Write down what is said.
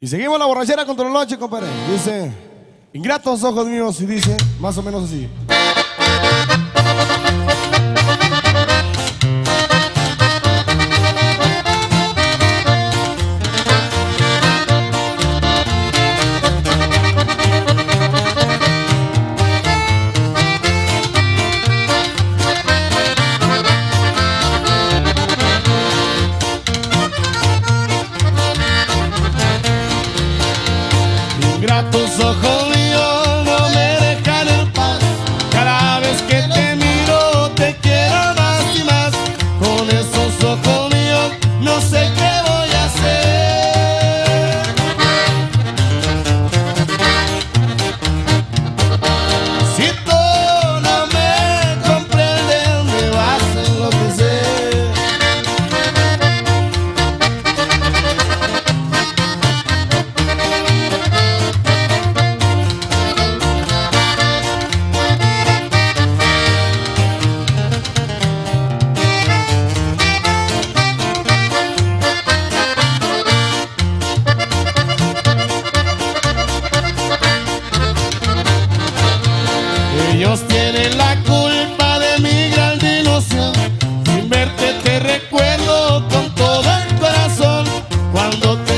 Y seguimos la borrachera contra la noche, compadre. Dice, ingratos ojos míos, y dice, más o menos así. Ingratos ojos míos no me dejan en paz. Cada vez que te miro te quiero más y más. Con esos ojos míos no sé qué voy a hacer. Si tú no me comprendes me vas a enloquecer. Ellos tienen la culpa de mi gran ilusión. Sin verte te recuerdo con todo el corazón. Cuando te